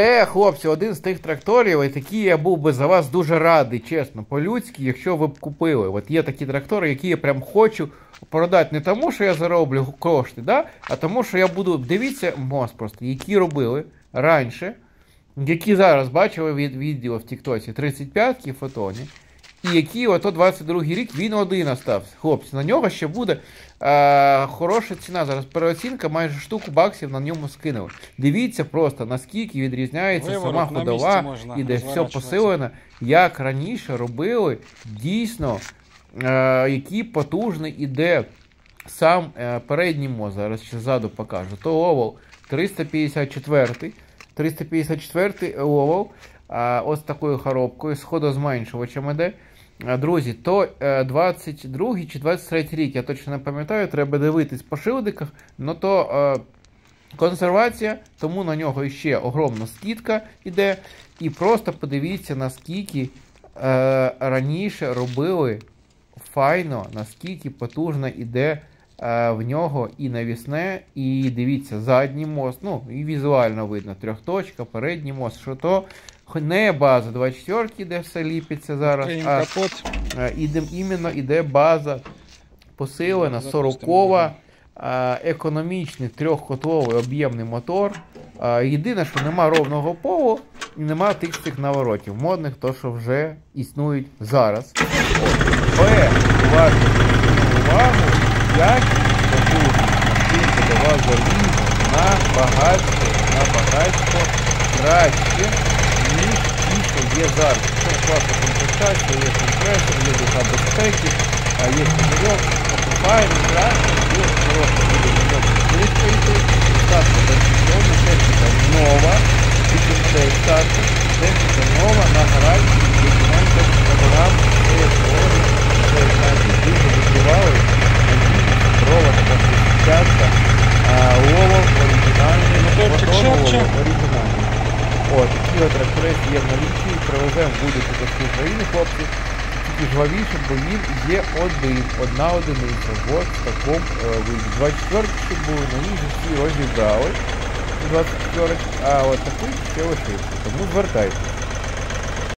Хлопці, один з тих тракторів, і такі я був би за вас дуже радий, чесно, по-людськи, якщо ви б купили. От є такі трактори, які я прям хочу продати не тому, що я зароблю кошти, да? А тому, що я буду, дивіться, мост просто, які робили раніше, які зараз бачили відео в Тіктоці, 35-ки фотоні, і які ото 22-й рік він один остався. Хлопці, на нього ще буде хороша ціна. Зараз переоцінка, майже штуку баксів на ньому скинули. Дивіться просто, наскільки відрізняється сама ходова, і де все посилено, як раніше робили, дійсно, який потужний іде сам передній мост. Зараз ще ззаду покажу. То овал 354-й овал, ось такою коробкою, з ходозменшувачем іде. Друзі, то 22 чи 23 рік, я точно не пам'ятаю, треба дивитись по шилдиках, но то консервація, тому на нього ще огромна скидка йде. І просто подивіться, наскільки раніше робили файно, наскільки потужно йде в нього і навісне, і дивіться, задній мост, ну і візуально видно, трьохточка, передній мост, що то не база 24-ки, де все ліпиться зараз, іменно іде база посилена, 40-кова, економічний трьохкотловий об'ємний мотор. Єдине, що нема ровного полу і нема тих наворотів модних, то що вже існують зараз. Уважно увагу, як потужно до вас залізно набагато краще, ніж ті, що є зараз. Це класна комплектація, є компресор, є духа безпеки, є козирьок, файно, краще, є просто буде немного швидко йти, статка безпечна, техніка нова, техніка нова, на гарантії, документи, програм, все є теорії, все є знаєте, дуже відкривали, дрова, така частка, ловов, оригінальний, оригінальний. От, такі от трактори є в налічі, привеземо в будь-яку точку України, хлопці, тільки жвавіше, бо він є одна одиниця, от в такому виді. 24-ки були, на ній всі розібрали, 24-ки, а от такий ще лишився, тому звертайтеся.